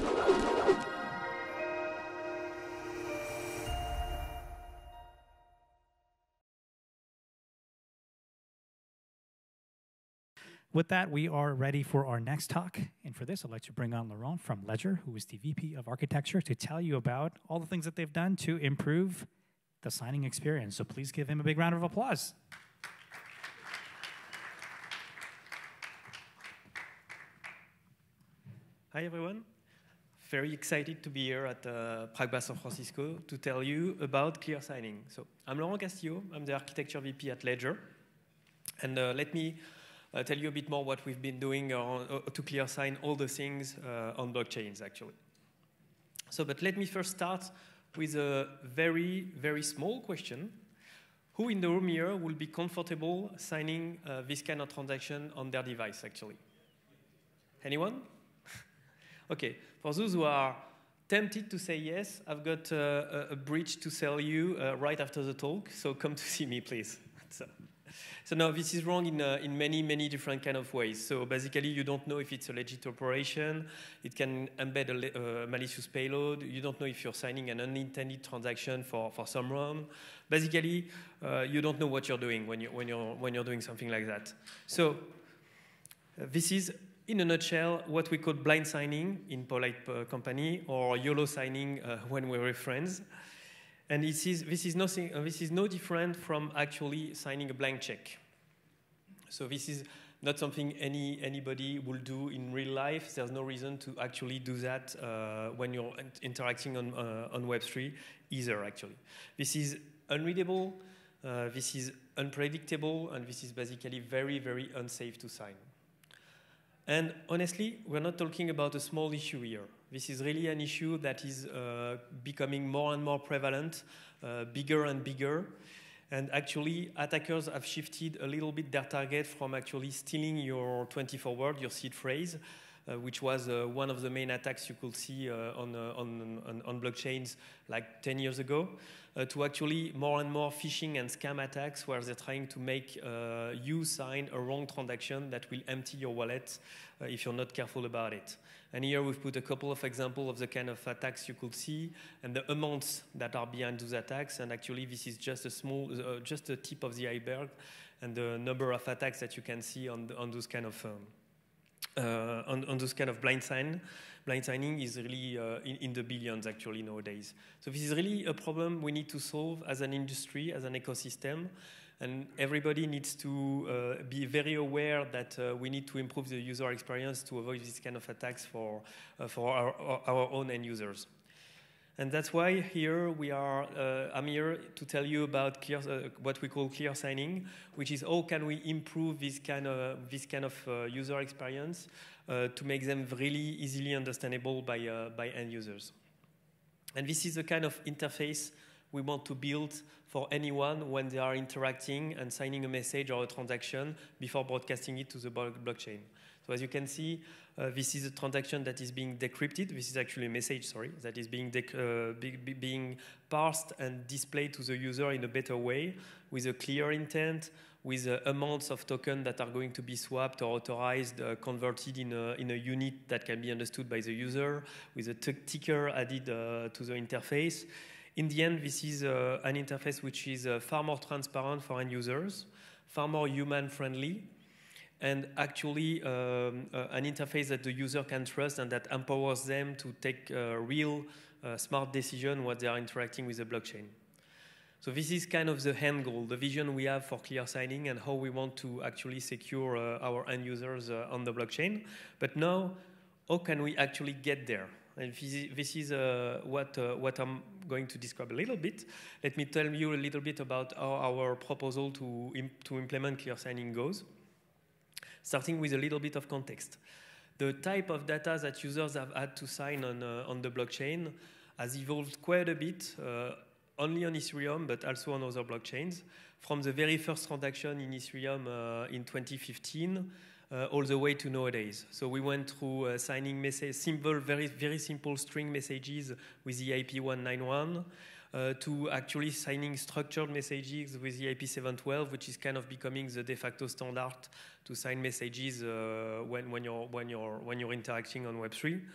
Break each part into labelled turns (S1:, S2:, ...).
S1: With that, we are ready for our next talk. And for this, I'd like to bring on Laurent from Ledger, who is the VP of Architecture, to tell you about all the things that they've done to improve the signing experience. So please give him a big round of applause.
S2: Hi, everyone. Very excited to be here at Prague San Francisco to tell you about clear signing. So I'm Laurent Castillo. I'm the Architecture VP at Ledger. And let me tell you a bit more what we've been doing to clear sign all the things on blockchains, actually. So, but let me first start with a very, very small question. Who in the room here will be comfortable signing this kind of transaction on their device, actually? Anyone? Okay, for those who are tempted to say yes, I've got a bridge to sell you right after the talk, so come to see me, please. So no, this is wrong in many, many different kind of ways. So basically, you don't know if it's a legit operation. It can embed a malicious payload. You don't know if you're signing an unintended transaction for some ROM. Basically, you don't know what you're doing when you're doing something like that. So this is, in a nutshell, what we call blind signing in polite company, or YOLO signing when we're friends. And this is no different from actually signing a blank check. So this is not something anybody will do in real life. There's no reason to actually do that when you're interacting on Web3 either, actually. This is unreadable, this is unpredictable, and this is basically very, very unsafe to sign. And honestly, we're not talking about a small issue here. This is really an issue that is becoming more and more prevalent, bigger and bigger. And actually, attackers have shifted a little bit their target from actually stealing your 24-word, your seed phrase, which was one of the main attacks you could see on blockchains like 10 years ago, to actually more and more phishing and scam attacks where they're trying to make you sign a wrong transaction that will empty your wallet if you're not careful about it. And here we've put a couple of examples of the kind of attacks you could see and the amounts that are behind those attacks. And actually, this is just a small, just a tip of the iceberg, and the number of attacks that you can see on those kind of on those kind of blind signing is really in the billions actually nowadays. So this is really a problem we need to solve as an industry, as an ecosystem, and everybody needs to be very aware that we need to improve the user experience to avoid this kind of attacks for our own end users. And that's why here we are, I'm here to tell you about what we call clear signing, which is how can we improve this kind of user experience to make them really easily understandable by end users. And this is the kind of interface we want to build for anyone when they are interacting and signing a message or a transaction before broadcasting it to the blockchain. So as you can see, this is a transaction that is being decrypted. This is actually a message, sorry, that is being parsed and displayed to the user in a better way with a clear intent, with amounts of tokens that are going to be swapped or authorized, converted in a unit that can be understood by the user, with a ticker added to the interface. In the end, this is an interface which is far more transparent for end users, far more human-friendly, and actually an interface that the user can trust and that empowers them to take real smart decision when they are interacting with the blockchain. So this is kind of the end goal, the vision we have for clear signing and how we want to actually secure our end users on the blockchain. But now, how can we actually get there? And this is what I'm going to describe a little bit. Let me tell you a little bit about how our proposal to implement clear signing goes. Starting with a little bit of context. The type of data that users have had to sign on the blockchain has evolved quite a bit, only on Ethereum, but also on other blockchains. From the very first transaction in Ethereum in 2015, all the way to nowadays. So we went through signing simple, very simple string messages with the IP191, to actually signing structured messages with the IP712, which is kind of becoming the de facto standard to sign messages when you're interacting on Web3,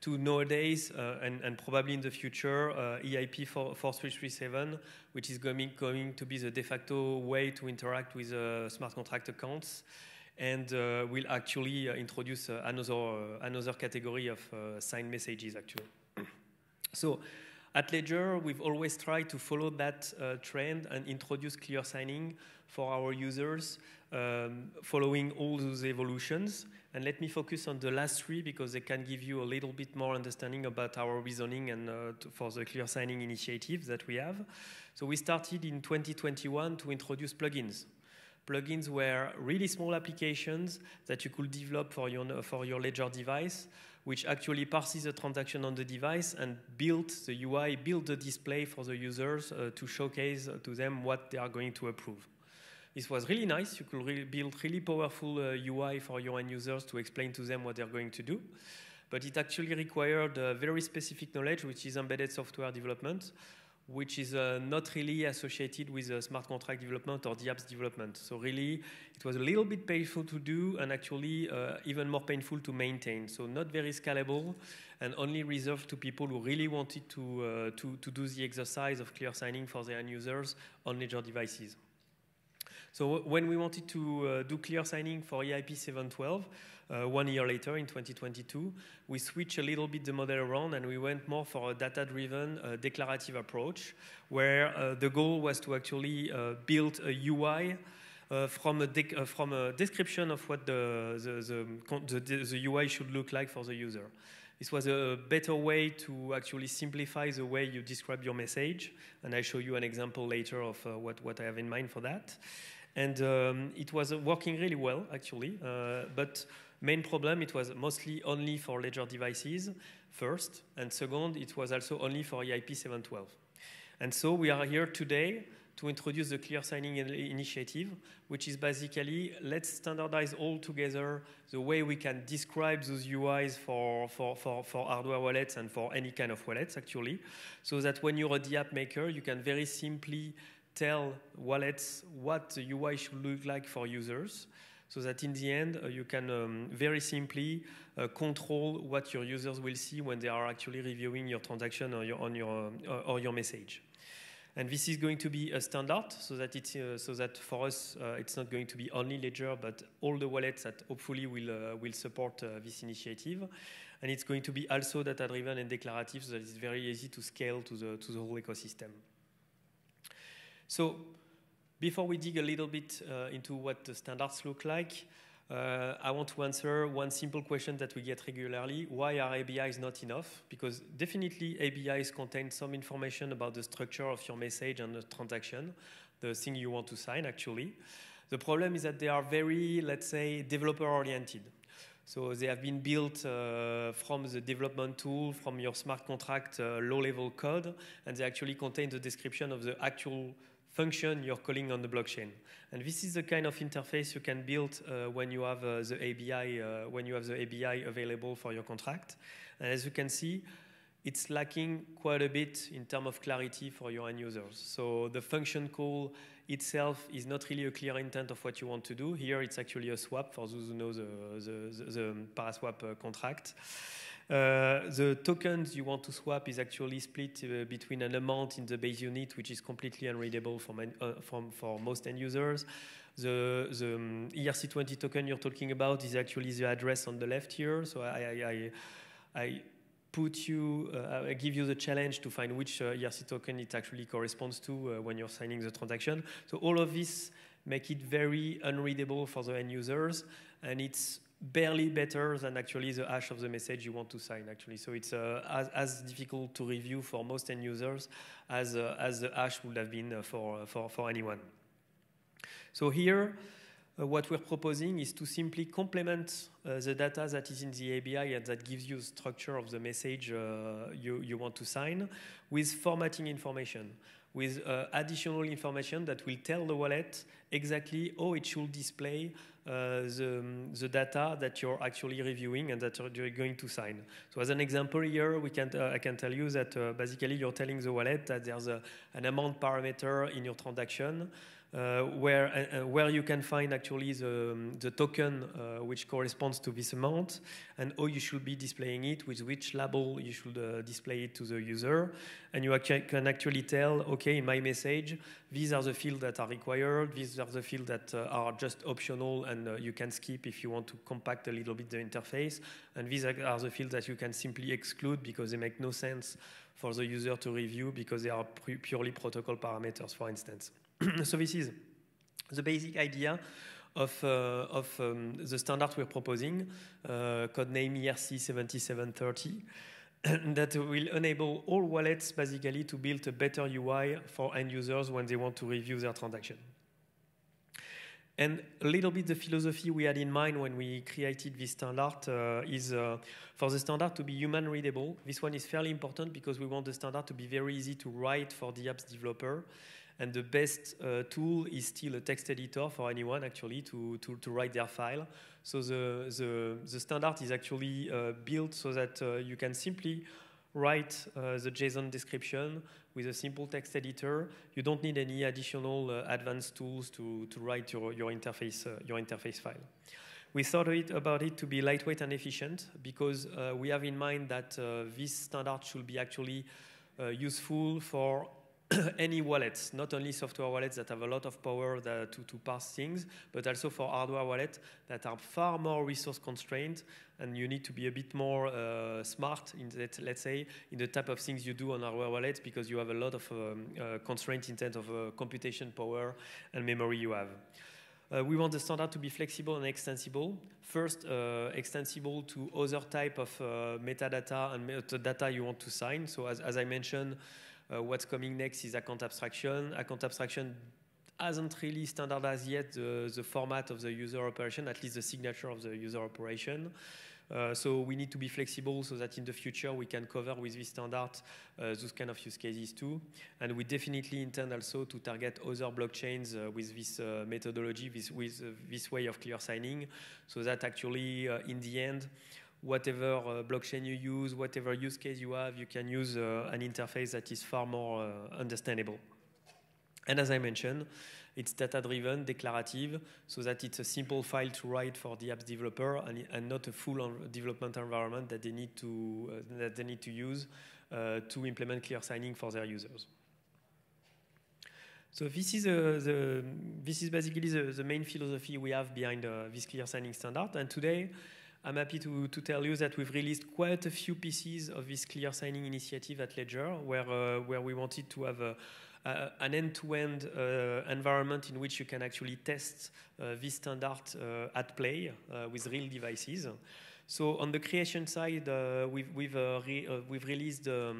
S2: to nowadays, and probably in the future, EIP 4337, which is going to be the de facto way to interact with smart contract accounts, and will actually introduce another category of signed messages, actually. So at Ledger, we've always tried to follow that trend and introduce clear signing for our users, following all those evolutions. And let me focus on the last three because they can give you a little bit more understanding about our reasoning and for the clear signing initiative that we have. So we started in 2021 to introduce plugins. Plugins were really small applications that you could develop for your Ledger device, which actually parses the transaction on the device and build the UI, build the display for the users to showcase to them what they are going to approve. This was really nice. You could build really powerful UI for your end users to explain to them what they're going to do. But it actually required very specific knowledge, which is embedded software development, which is not really associated with smart contract development or the apps development. So really, it was a little bit painful to do and actually even more painful to maintain. So not very scalable and only reserved to people who really wanted to do the exercise of clear signing for their end users on Ledger devices. So when we wanted to do clear signing for EIP 712, 1 year later in 2022, we switched a little bit the model around and we went more for a data-driven declarative approach where the goal was to actually build a UI from a description of what the UI should look like for the user. This was a better way to actually simplify the way you describe your message, and I'll show you an example later of what I have in mind for that. And it was working really well, actually, but main problem, it was mostly only for Ledger devices, first, and second, it was also only for EIP 712. And so we are here today to introduce the Clear Signing initiative, which is basically, let's standardize all together the way we can describe those UIs for hardware wallets and for any kind of wallets, actually, so that when you're a DApp maker, you can very simply tell wallets what the UI should look like for users, so that in the end, you can very simply control what your users will see when they are actually reviewing your transaction or your message. And this is going to be a standard, so that for us, it's not going to be only Ledger, but all the wallets that hopefully will support this initiative. And it's going to be also data-driven and declarative, so that it's very easy to scale to the whole ecosystem. So before we dig a little bit into what the standards look like, I want to answer one simple question that we get regularly. Why are ABIs not enough? Because definitely ABIs contain some information about the structure of your message and the transaction, the thing you want to sign, actually. The problem is that they are very, let's say, developer-oriented. So they have been built from the development tool, from your smart contract low-level code, and they actually contain the description of the actual function you're calling on the blockchain. And this is the kind of interface you can build when you have the ABI available for your contract. And as you can see, it's lacking quite a bit in terms of clarity for your end users. So the function call itself is not really a clear intent of what you want to do. Here, it's actually a swap for those who know the Paraswap contract. The tokens you want to swap is actually split between an amount in the base unit, which is completely unreadable for most end users. The ERC20 token you're talking about is actually the address on the left here. So I give you the challenge to find which ERC token it actually corresponds to when you're signing the transaction. So all of this make it very unreadable for the end users, and it's barely better than actually the hash of the message you want to sign, actually. So it's as difficult to review for most end users as the hash would have been for anyone. So here, what we're proposing is to simply complement the data that is in the ABI and that gives you the structure of the message you want to sign with formatting information, with additional information that will tell the wallet exactly how it should display the data that you're actually reviewing and that you're going to sign. So as an example here, I can tell you that basically you're telling the wallet that there's an amount parameter in your transaction where you can find actually the token which corresponds to this amount, and how you should be displaying it, with which label you should display it to the user. And you can actually tell, okay, in my message, these are the fields that are required, these are the fields that are just optional and you can skip if you want to compact a little bit the interface, and these are the fields that you can simply exclude because they make no sense for the user to review because they are purely protocol parameters, for instance. So this is the basic idea of the standard we're proposing, codename ERC7730, that will enable all wallets basically to build a better UI for end users when they want to review their transaction. And a little bit the philosophy we had in mind when we created this standard is for the standard to be human readable. This one is fairly important because we want the standard to be very easy to write for the apps developer. And the best tool is still a text editor for anyone actually to write their file. So the standard is actually built so that you can simply write the JSON description with a simple text editor. You don't need any additional advanced tools to write your interface file. We thought about it to be lightweight and efficient because we have in mind that this standard should be actually useful for any wallets, not only software wallets that have a lot of power to parse things, but also for hardware wallets that are far more resource constrained, and you need to be a bit more smart in that, let's say, in the type of things you do on hardware wallets because you have a lot of constraints in terms of computation power and memory you have. We want the standard to be flexible and extensible. First, extensible to other type of metadata and metadata you want to sign. So as I mentioned, what's coming next is account abstraction. Account abstraction hasn't really standardized yet the format of the user operation, at least the signature of the user operation. So we need to be flexible so that in the future we can cover with this standard those kind of use cases too. And we definitely intend also to target other blockchains with this methodology, with this way of clear signing, so that actually in the end, whatever blockchain you use, whatever use case you have, you can use an interface that is far more understandable. And as I mentioned, it's data-driven, declarative, so that it's a simple file to write for the apps developer and not a full development environment that they need to use to implement clear signing for their users. So this is basically the main philosophy we have behind this clear signing standard. And today, I'm happy to tell you that we've released quite a few pieces of this clear signing initiative at Ledger, where we wanted to have an end-to-end environment in which you can actually test this standard at play with real devices. So on the creation side, we've released the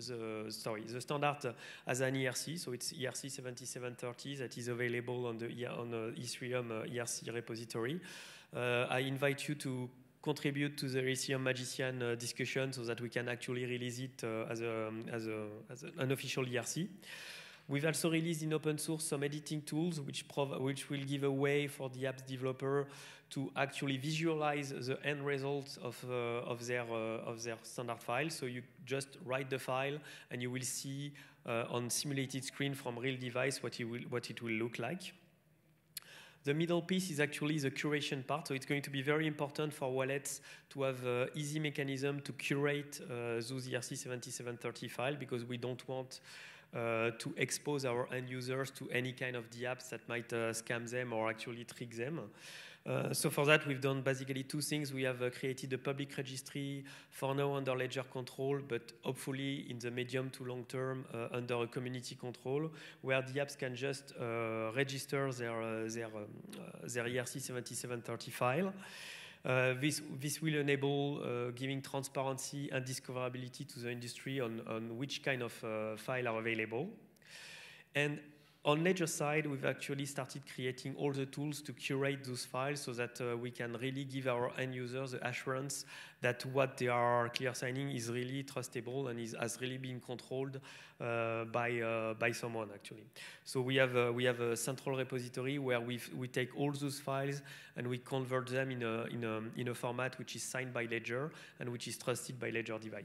S2: standard as an ERC, so it's ERC7730 that is available on the Ethereum ERC repository. I invite you to contribute to the Ethereum Magician discussion so that we can actually release it as an official ERC. We've also released in open source some editing tools which will give a way for the apps developer to actually visualize the end results of their standard file. So you just write the file and you will see on simulated screen from real device what it will look like. The middle piece is actually the curation part, so it's going to be very important for wallets to have an easy mechanism to curate those ERC7730 files, because we don't want to expose our end users to any kind of DApps that might scam them or actually trick them. So for that, we've done basically two things. We have created a public registry for now under Ledger control, but hopefully in the medium to long term under a community control, where the apps can just register their ERC7730 file. This will enable giving transparency and discoverability to the industry on which kind of file are available. And on Ledger side, we've actually started creating all the tools to curate those files so that we can really give our end users the assurance that what they are clear signing is really trustable and has really been controlled by someone actually. So we have a central repository where we take all those files and we convert them in a format which is signed by Ledger and which is trusted by Ledger device.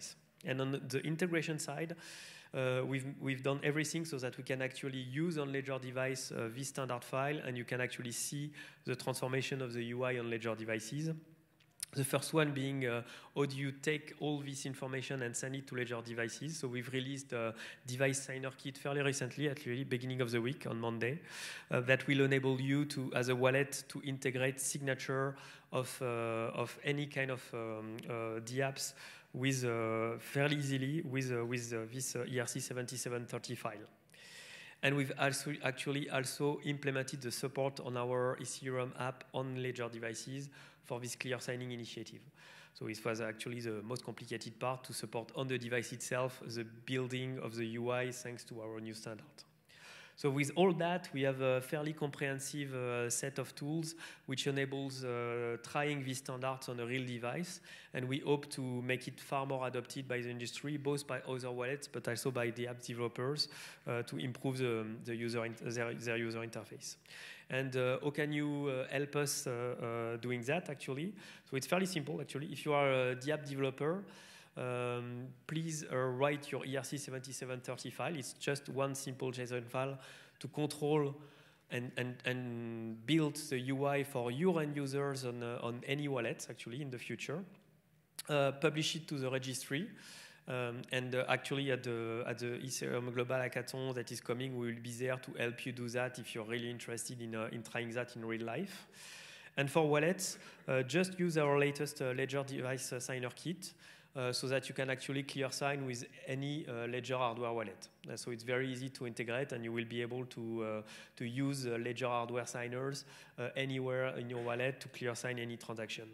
S2: And on the integration side, we've done everything so that we can actually use on Ledger device this standard file, and you can actually see the transformation of the UI on Ledger devices. The first one being how do you take all this information and send it to Ledger devices. So we've released a device signer kit fairly recently, at the beginning of the week on Monday, that will enable you to, as a wallet, to integrate signature of any kind of dApps with fairly easily with this ERC7730 file. And we've actually also implemented the support on our Ethereum app on Ledger devices for this clear signing initiative. So it was actually the most complicated part to support on the device itself, the building of the UI thanks to our new standard. So with all that, we have a fairly comprehensive set of tools which enables trying these standards on a real device. And we hope to make it far more adopted by the industry, both by other wallets, but also by the app developers to improve their user interface. And how can you help us doing that, actually? So it's fairly simple, actually. If you are a app developer, please write your ERC7730 file. It's just one simple JSON file to control and build the UI for your end users on any wallets, actually, in the future. Publish it to the registry. And actually, at the Ethereum Global Hackathon that is coming, we will be there to help you do that if you're really interested in trying that in real life. And for wallets, just use our latest Ledger device signer kit. So that you can actually clear sign with any Ledger hardware wallet. So it's very easy to integrate, and you will be able to use Ledger hardware signers anywhere in your wallet to clear sign any transaction.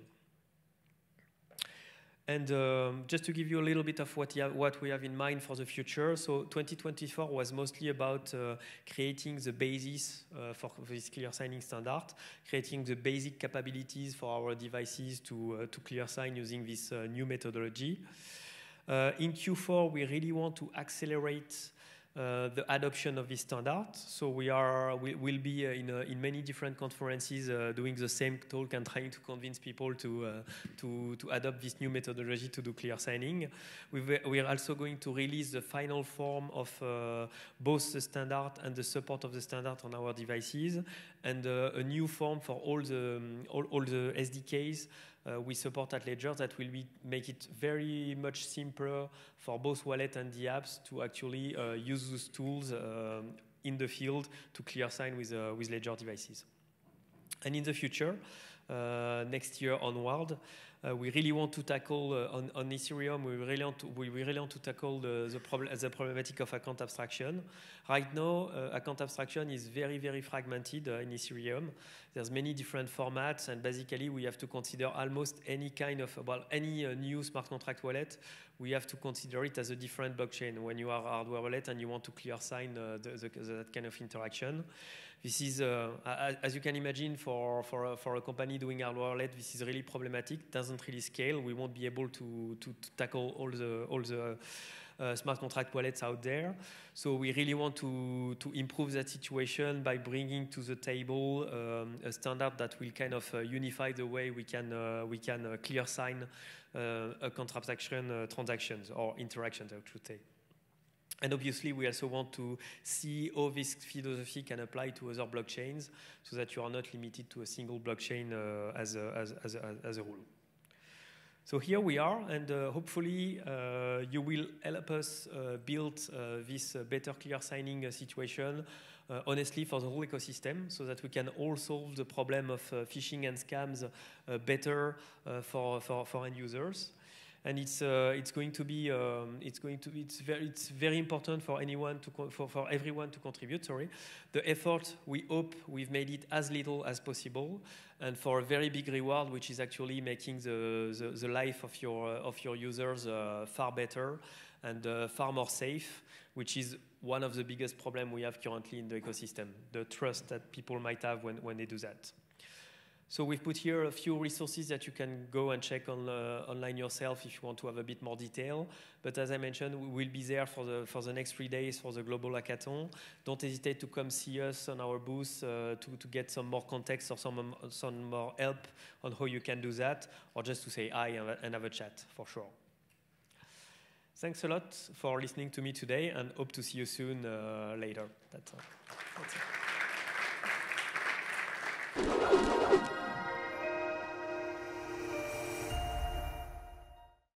S2: And just to give you a little bit of what we have in mind for the future, so 2024 was mostly about creating the basis for this clear signing standard, creating the basic capabilities for our devices to clear sign using this new methodology. In Q4, we really want to accelerate the adoption of this standard. So we'll be in many different conferences doing the same talk and trying to convince people to adopt this new methodology to do clear signing. We are also going to release the final form of both the standard and the support of the standard on our devices, and a new form for all the SDKs we support at Ledger that will make it very much simpler for both wallet and the apps to actually use those tools in the field to clear sign with Ledger devices. And in the future, next year onward, we really want to tackle on Ethereum. We really want to tackle the problematic of account abstraction. Right now, account abstraction is very, very fragmented in Ethereum. There's many different formats, and basically we have to consider almost any kind of any new smart contract wallet. We have to consider it as a different blockchain when you are a hardware wallet and you want to clear sign that kind of interaction. This is, as you can imagine, for a company doing hardware wallet, this is really problematic. It doesn't really scale. We won't be able to tackle all the smart contract wallets out there. So we really want to improve that situation by bringing to the table a standard that will kind of unify the way we can clear sign account abstraction transactions or interactions, I should say. And obviously, we also want to see how this philosophy can apply to other blockchains, so that you are not limited to a single blockchain as a rule. So here we are, and hopefully you will help us build this better clear signing situation, honestly, for the whole ecosystem, so that we can all solve the problem of phishing and scams better for end users. And it's very important for everyone to contribute. Sorry, the effort, we hope we've made it as little as possible, and for a very big reward, which is actually making the life of your users far better and far more safe, which is one of the biggest problems we have currently in the ecosystem, the trust that people might have when they do that. So we've put here a few resources that you can go and check online yourself if you want to have a bit more detail. But as I mentioned, we will be there for the next 3 days for the Global Hackathon. Don't hesitate to come see us on our booth to get some more context or some more help on how you can do that, or just to say hi and have a chat, for sure. Thanks a lot for listening to me today, and hope to see you soon later. That's all.